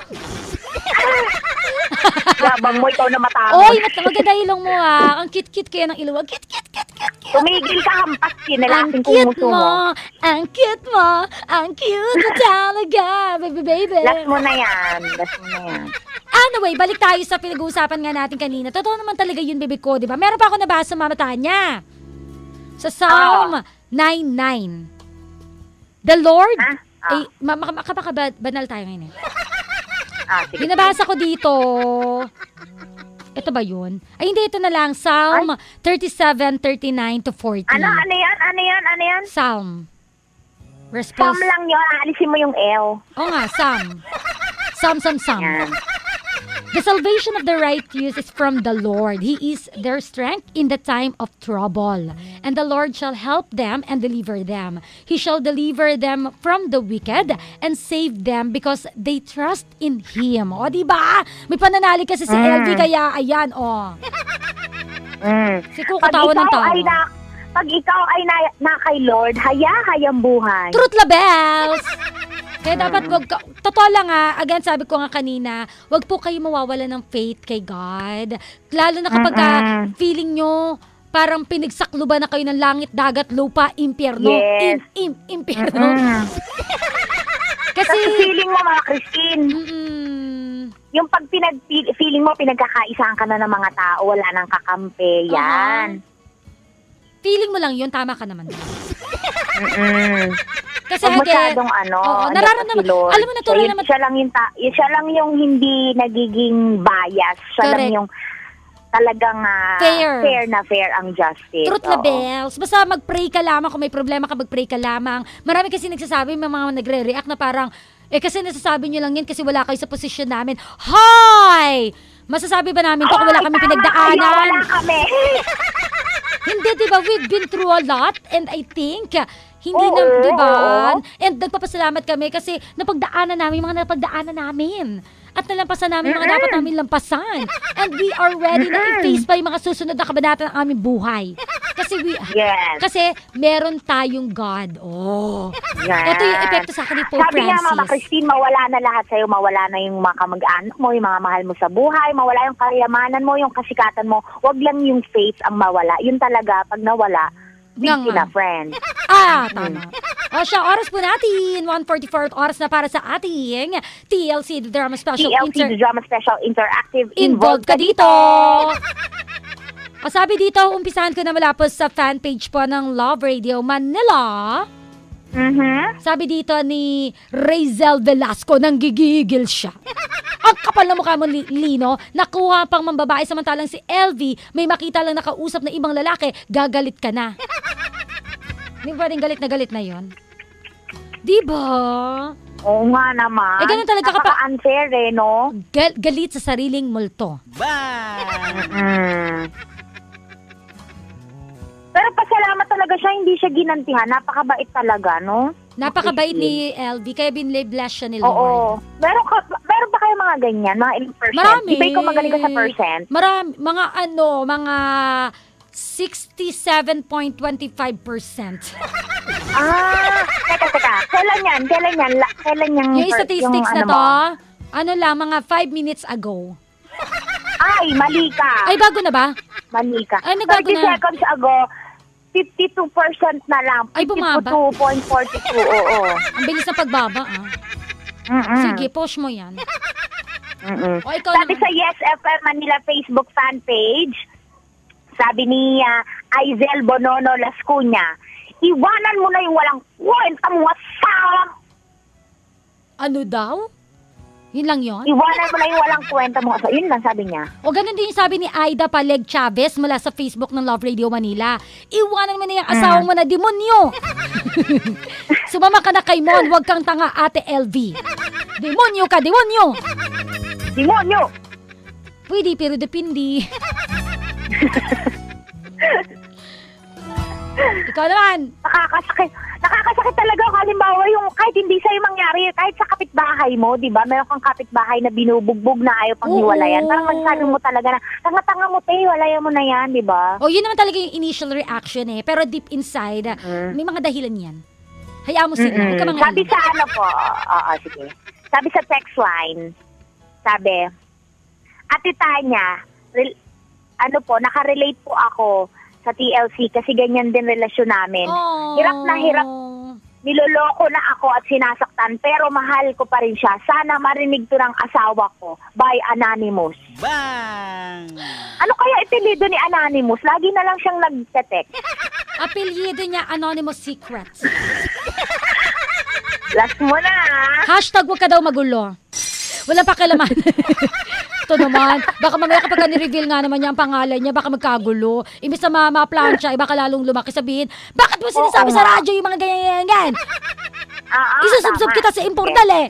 yabang mo, ikaw na matawag. Oy, mat- maganda ilong mo ha. Ang cute-cute kaya ng ilong. Cute, cute, cute, cute, cute. Tumigil ka, hampas yun. Ang Nalaking cute kumuso mo. mo. Ang cute mo. Ang cute mo talaga. Baby, baby. Last mo na yan. Last mo na yan. Anyway, balik tayo sa pinag-uusapan nga natin kanina. Totoo naman talaga yun, baby ko, di ba? Meron pa ako nabasa Mama Tanya. Sa Psalm nine nine. The Lord, Ah? Ah. eh, ma- ma- makapakabanal tayo ngayon eh. Ah, sige. Binabasa ko dito. Ito ba yun? Ay, hindi. Ito na lang. Psalm thirty-seven, thirty-nine to forty. Ano, ano yan? Ano yan? Ano yan? Psalm. Sam Response. lang yun. Alisin mo yung L. Oo nga, Psalm. Psalm, Psalm, Psalm. Yan. The salvation of the righteous is from the Lord. He is their strength in the time of trouble. And the Lord shall help them and deliver them. He shall deliver them from the wicked and save them because they trust in Him. O, diba? May pananalig kasi si Mm. L V, kaya ayan, o. Mm. Si Kuko tawa ng ikaw tawa. ay na, pag ikaw ay na, na kay Lord, haya-hayang buhay. Truth labels! Kaya dapat wag ka, totoo lang nga, again sabi ko nga kanina, wag po kayo mawawala ng faith kay God. Lalo na kapag ka Mm-mm. feeling nyo, parang pinagsakluban na kayo ng langit, dagat, lupa, impyerno. Yes. Im, im, impyerno. Mm. Kasi, Kasi feeling mo, mga Christine, mm, yung pag pinag, feeling mo, pinagkakaisaan ka na ng mga tao, wala nang kakampi, yan. feeling mo lang yun, tama ka naman. Mm-mm. Kasi Huwag again, masyadong ano, oo, ano nararamdaman, si Lord. alam mo, natural So, yun, naman, siya lang yung, ta- yun, siya lang yung hindi nagiging bias. Siya Correct. lang yung talagang ah, Fair. fair na fair ang justice. truth Oo. labels. Basta mag-pray ka lamang. Kung may problema ka, mag-pray ka lamang. Marami kasi nagsasabi, may mga nagre-react na parang, eh kasi nasasabi nyo lang yan kasi wala kayo sa posisyon namin. Hoy! Masasabi ba namin to kung wala Ay, kami tama pinagdaanan? kayo, wala kami. Hindi, di ba? We've been through a lot and I think, hindi Oo, na, di ba? oo. And nagpapasalamat kami kasi napagdaanan namin yung mga napagdaanan namin. At nalampasan namin yung mga dapat namin lampasan. And we are ready na i-face pa yung mga susunod na kabanata ng aming buhay. Kasi we, Yes. kasi meron tayong God. Oh. Yes. Ito yung epekto sa akin ni Pope Sabi nga, Mama Francis. Christine, mawala na lahat sa'yo. Mawala na yung mga kamag-anak mo, yung mga mahal mo sa buhay, mawala yung kayamanan mo, yung kasikatan mo. Huwag lang yung faith ang mawala. Yun talaga, pag nawala, big Nga nga. na, friend. Ah, tama. O siya, oras po natin. one forty-four oras na para sa ating T L C, The Drama Special T L C, Inter- the Drama Special Interactive, Involved ka dito. O sabi dito, umpisahan ko na mula po sa fanpage po ng Love Radio Manila. Mhm. Sabi dito ni Razel Velasco, nang gigigil siya. Ang kapal na mukha mo, Li- Lino, nakuha pang mambabae samantalang si L V, may makita lang nakausap na ibang lalaki, gagalit ka na. Hindi ba rin galit na galit na yon? Diba? Oo nga naman. Eh, ganun talaga kapag- Napaka-unfair eh, no? Gal- galit sa sariling multo. Mm. Pero pasalamat talaga siya, hindi siya ginantihan. Napakabait talaga, no? Napakabait ni L V, kaya binle-bless siya ni Lord. Oo. Meron, ka, meron ba kayo mga ganyan? Mga ilang percent? Marami. Di ba ikaw magaling ka sa percent? Marami. Mga ano, mga sixty-seven point two five percent. Ah, teka, teka. Kailan yan? Kailan yan? La, kailan yung... Yung statistics na ano to, mo? ano lang, mga five minutes ago. Ay, mali ka. Ay, bago na ba? Mali ka. Ay, nagbago thirty na. seconds ago, fifty-two percent na lang. Ay, bumaba. fifty-two point four two, oo. Ang bilis ng pagbaba, ah. Mm-mm. Sige, post mo yan. Mm-mm. O, ikaw Sabi naman. sa Yes F M Manila Facebook fan page, sabi ni uh, Aizel Bonono Lascuña, iwanan mo na yung walang kwenta mo asawa. Ano daw? Yun lang yun? Iwanan mo na yung walang kwenta mo. So, yun lang sabi niya. O ganun din yung sabi ni Aida Paleg Chavez mula sa Facebook ng Love Radio Manila. Iwanan mo na yung asawa mo na demonyo. Sumama ka na kay Mon, huwag kang tanga, Ate L V. Demonyo ka, demonyo! Demonyo! Pwede, pero depindi. Ikaw naman. Nakakasakit. Nakakasakit talaga kung halimbawa yung kahit hindi sa'yo mangyari, kahit sa kapitbahay mo, di ba? Meron kang kapitbahay na binubugbog na ayaw pang hiwalayan. Parang magsabi mo talaga na, tanga-tanga mo, te, hiwalayan mo na yan, di ba? O, yun naman talaga yung initial reaction eh. Pero deep inside, mm. may mga dahilan yan. Hayaan mo sila. Mm-mm. Huwag ka mga sabi sa ano po, oo, sige. Sabi sa text line, sabi, Ate Tanya, rel- ano po, nakarelate po ako sa T L C kasi ganyan din relasyon namin. Oh. Hirap na hirap. Niloloko na ako at sinasaktan pero mahal ko pa rin siya. Sana marinig to ng asawa ko by Anonymous. Bang! Ano kaya ipilido ni Anonymous? Lagi na lang siyang nagte-text. Apelyido niya Anonymous Secrets. Last mo na. Hashtag wag ka daw magulo. Wala pa kailaman. Ito naman, baka mamaya kapag ni-reveal nga naman niya ang pangalan niya, baka magkagulo. Imbis na ma-plancha, eh, baka lalong lumaki sabihin, bakit mo sinasabi sa radyo yung mga ganyan-ganyan? Ah, isusubsob kita sa impordal eh.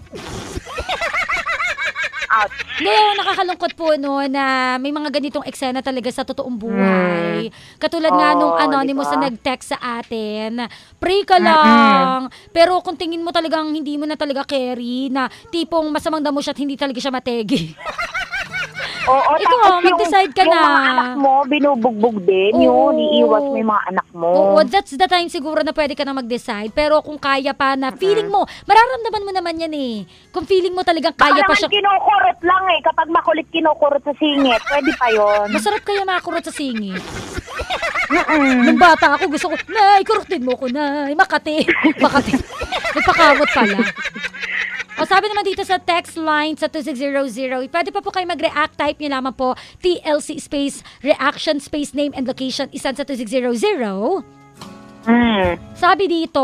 Out. Ngayon, nakakalungkot po no na may mga ganitong eksena talaga sa totoong buhay. Mm. Katulad nga nung oh, anonymous diba? na nag-text sa atin, pray ka lang. Mm-hmm. Pero kung tingin mo talagang hindi mo na talaga carry, na tipong masamang damo siya at hindi talaga siya mategi. Oo, ikaw, mag-decide ka yung, na. Yung mga anak mo, binubugbog din. Oo. Yun, iiwas mo yung mga anak mo. Oo, that's the time siguro na pwede ka na mag-decide. Pero kung kaya pa na, feeling mo, mararamdaman mo naman yan eh. Kung feeling mo talagang kaya Baka pa siya. Baka naman kinukurot lang eh. Kapag makulit kinukurot sa singit, pwede pa yun. Masarap kaya makurot sa singit. Nung bata ako, gusto ko, Nay, kurutin mo ko, Nay. Makati. Makati. Nagpakamot pala. O sabi naman dito sa text line sa two six zero zero, pwede pa po kayo mag-react, type nyo lamang po T L C space reaction space name and location isan sa two six zero zero. Mm. Sabi dito,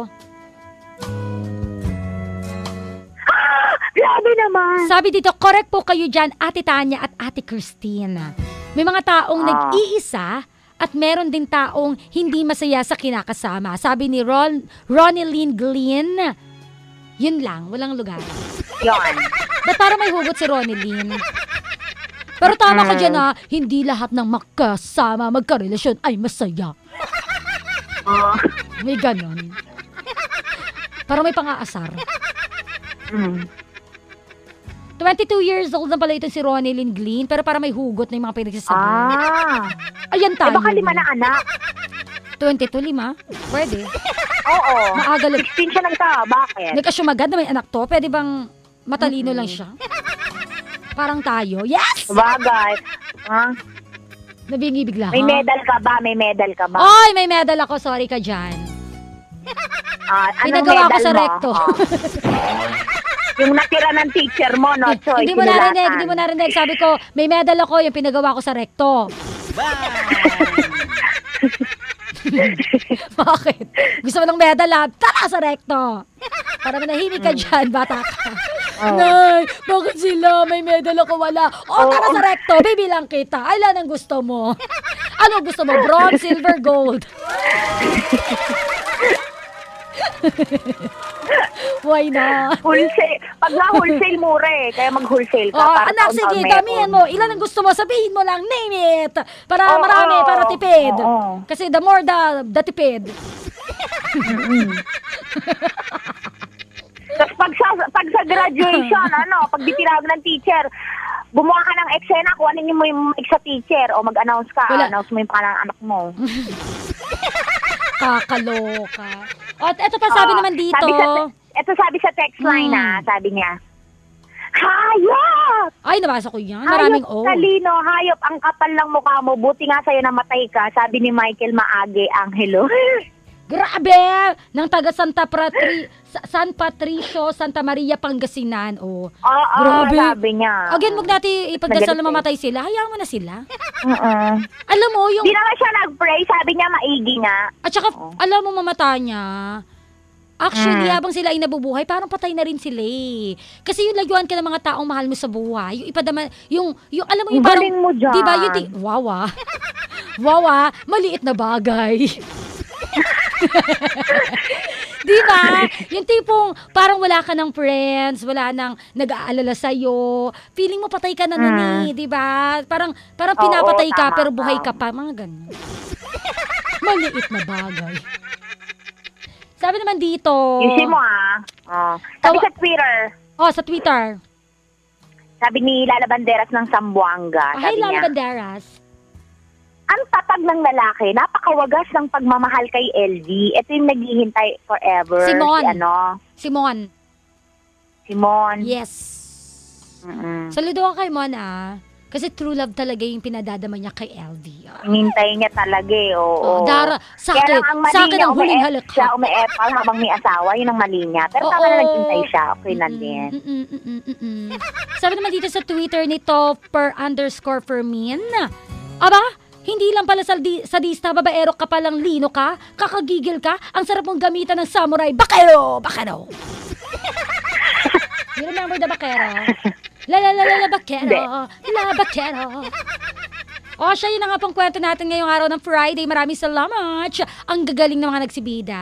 ah, grabe naman. Sabi dito, correct po kayo dyan, Ate Tanya at Ate Christine. May mga taong ah. nag-iisa at meron din taong hindi masaya sa kinakasama. Sabi ni Ron, Ronnie Lynn Glynn, yun lang, walang lugar. Yun. Ba't para may hugot si Ronnie Lynn? Pero tama ka dyan ha, hindi lahat ng magkasama, magkarelasyon ay masaya. Uh. May ganon. Parang may pang-aasar. Mm. twenty-two years old na pala ito si Ronnie Lynn Glynn, pero para may hugot na yung mga pinagsasabi. Ah. Ayan tayo. Eh baka lima na anak. twenty-two, lima? Pwede. Oo. Maaga lang. sixteen siya nagta. Bakit? Nagkasyumagad na may anak to. Pwede bang matalino mm-hmm. lang siya? Parang tayo. Yes! Bagay. Ha? Nabingi bigla. May ha? medal ka ba? May medal ka ba? Oy, may medal ako. Sorry ka dyan. Ah, pinagawa ko sa recto. Oh. Yung natira ng teacher mo, no? Choice. Hindi mo narinig. Hindi mo narinig. Sabi ko, may medal ako. Yung pinagawa ko sa recto. Bakit? Gusto mo ng medal ha? Tara sa recto. Para manahimik ka dyan, bata ka. Oh. Nay, bakit sila? May medal ako wala. O, oh, tara sa recto. Bibilang kita. Ilan ang gusto mo? Ano gusto mo? Bronze, silver, gold. Why not? Wholesale. Pag nga wholesale, mura eh. Kaya mag-wholesale ka. Oh, anak, sige, damihan mo. Ilan ang gusto mo? Sabihin mo lang, name it. Para oh, marami, oh, para tipid. Oh, oh. Kasi the more the, the tipid. Tapos pag sa, pag sa graduation, ano, pag ditinawag ng teacher, gumawa ka ng eksena, kuhanin mo yung mic sa teacher o mag-announce ka. Wala. Announce mo yung pangalan ng anak mo. Kakaloka. O, eto pa sabi uh, naman dito. Sabi sa, eto sabi sa text line hmm. na, sabi niya, hayop! Ay, nabasa ko yan. Maraming hayop, oh. Talino, hayop, ang kapal lang mukha mo. Buti nga sa'yo namatay ka, sabi ni Michael Maage, Angelo. Grabe! Nang taga Santa Patri San Patricio, Santa Maria, Pangasinan. Oh. Oo, grabe. Sabi niya. Again, wag natin ipagdasal na mamatay sila. Hayaan mo na sila. Uh-uh. Alam mo, yung... Di naman siya nag-pray. Sabi niya, maigi nga. At saka, oh. alam mo, mamata niya, Actually, Mm. habang sila ay nabubuhay, parang patay na rin sila eh. Kasi yung layuan ka ng mga taong mahal mo sa buhay, yung ipadama, yung, yung alam mo yung Ang parang, galing mo dyan. di ba, yung, ti- wawa, wawa, maliit na bagay. Di ba? Yung tipong parang wala ka ng friends, wala nang nag-aalala sa'yo, feeling mo patay ka na nun Mm. eh, di ba? Parang, parang Oo, pinapatay ka tama pero ka. buhay ka pa, mga ganun. Maliit na bagay. Sabi naman dito. Yusin mo ah. Oh. Sabi Tawa- sa Twitter, Oh, sa Twitter. sabi ni Lala Banderas ng Sambuanga, Oh, hi, sabi Lala niya, Banderas. ang tatag ng lalaki, napakawagas ng pagmamahal kay L V. Ito yung naghihintay forever. Simon. Si ano? Simon. Simon. Yes. Mm-mm. Saludo ka kay Mon ah. Kasi true love talaga yung pinadadama niya kay L V. Ah. Hinintay niya talaga eh, oo. Oh, Dara, sa Kaya akin, lang ang mali sa akin niya, ang huling umi- halik. siya umiepal habang may asawa, yun ang mali niya. Pero Oo. tama na naghintay siya, okay na din. Mm-mm, mm-mm, mm-mm. Sabi naman dito sa Twitter nito, per underscore Fermin. Aba, hindi lang pala sa di- sadista, babaero ka palang lino ka, kakagigil ka, ang sarap mong gamitan ng samurai, bakero, bakero. You remember the bakero? La la la la la bakero, la bakero. O siya, yun na nga pong kwento natin ngayong araw ng Friday. Maraming salamat. Ang gagaling ng mga nagsibida.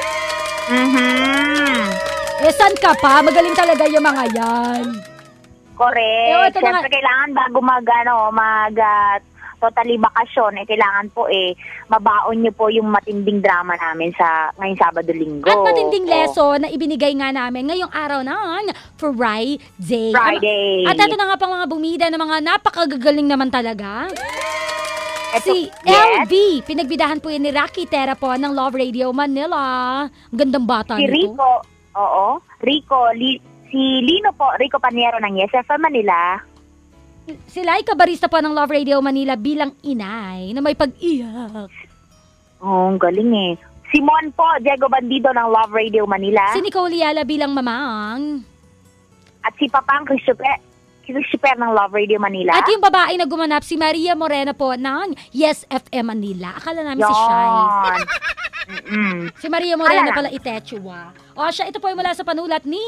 Mhm. Eh, saan ka pa? Magaling talaga yung mga yan. Correct. Eh, ito na Siyempre, kailangan bago mag, ano, mag, ah, totally bakasyon, eh, kailangan po, eh, mabaon niyo po yung matinding drama namin sa ngayong Sabado-Linggo. At matinding Oo. lesson na ibinigay nga namin ngayong araw ng Friday. Friday. At ito na nga pang mga bumida na mga napakagagaling naman talaga. Eto, Si yes. L V, pinagbidahan po yan ni Rocky Terapon ng Love Radio Manila. Ang gandang bata Si nito. Rico, oo, Rico, li, si Lino po, Rico Paniero ng Yes F M Manila. Sila ay kabarista po ng Love Radio Manila bilang inay na may pag-iyak. Oh, ang galing eh. Simon po, Diego Bandido ng Love Radio Manila. Si Nicole Yala bilang mamang. At si Papang Christopher, Christopher ng Love Radio Manila. At yung babae na gumanap, si Maria Moreno po ng Yes F M Manila. Akala namin si Shai. Mm-mm. Si Maria Moreno Ala. pala Itechua. O siya, ito po ay mula sa panulat ni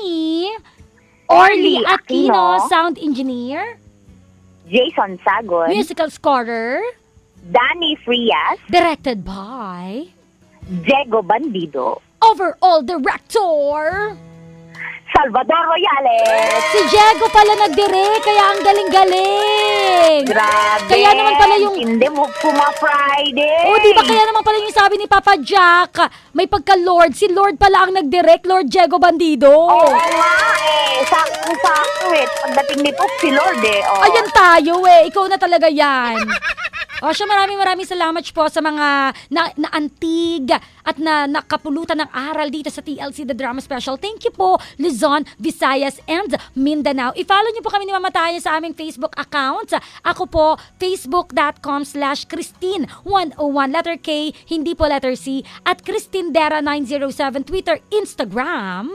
Orly Orly Aquino, Aquino. sound engineer, Jason Sagon. musical scorer, Danny Frias. directed by Diego Bandido. overall director. Salvador Royales. Si Diego pala nagdirect, kaya ang galing-galing. Grabe. Kaya naman pala yung... Hindi mo puma Friday. O, di ba kaya naman pala yung sabi ni Papa Jack, may pagka-Lord, si Lord pala ang nagdirect, Lord Diego Bandido. Oo nga eh. Sakto-sakto eh. Pagdating ni Pop si Lord eh. Oh. Ayan tayo eh, ikaw na talaga yan. O siya, maraming maraming salamat po sa mga na, naantig at na nakapulutan ng aral dito sa T L C The Drama Special. Thank you po, Luzon, Visayas, and Mindanao. I-follow niyo po kami ni Mama Tanya sa aming Facebook account. Ako po, facebook.com slash Christine one oh one, letter K, hindi po letter C, at Christine Dera nine oh seven, Twitter, Instagram.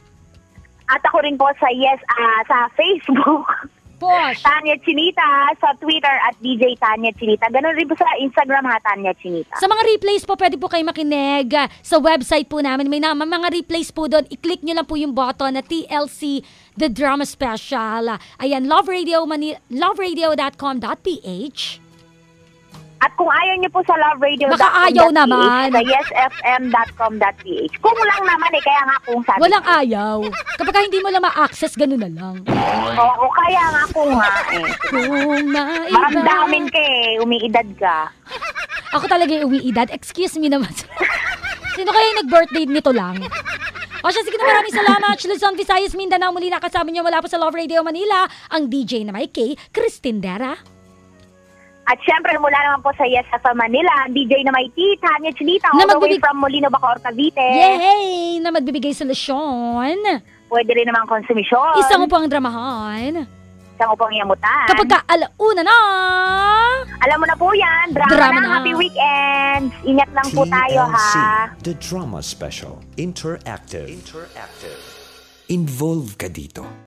At ako rin po sa yes, ah, sa Facebook. Posh. Tanya Chinita, sa Twitter at D J Tanya Chinita. Ganon rin po sa Instagram ha, Tanya Chinita. Sa mga replays po, pwede po kayo makinig uh, sa website po namin. May na, mga replays po doon. I-click nyo lang po yung button na T L C The Drama Special. Ayan, Love Radio Manila, love radio dot com dot p h. At kung ayaw niyo po sa love radio dot com Baka ayaw naman. sa yes f m dot com dot p h. Kung lang naman eh, kaya nga kung sabi. Walang ayaw. Kapag hindi mo lang ma-access, ganun na lang. Oo, kaya nga kung nga eh. Kung maiba. Maramdamin ka eh, umiidad ka. Ako talaga yung umiidad. Excuse me naman. Sino kaya yung nag-birthday nito lang? O siya, sige na, maraming salamat. Luzon, Visayas, Mindanao. Muli nakasama niyo mula po sa Love Radio Manila, ang D J na may K, Christine Dera. At syempre, mula naman po sa Yes F M Manila, ang D J na may T, Tanya Chinita, Na all the way magbibig- from Molino, Bacoor, Cavite. Yay! Na magbibigay solusyon. Pwede rin naman konsumisyon. Isang upang dramahan. Isang upang yamutan. Kapag ka alauna na. Alam mo na po yan, drama, Drama na. na. Happy weekend. Ingat lang po tayo, T L C, ha? The Drama Special, Interactive. Interactive. Involve ka dito.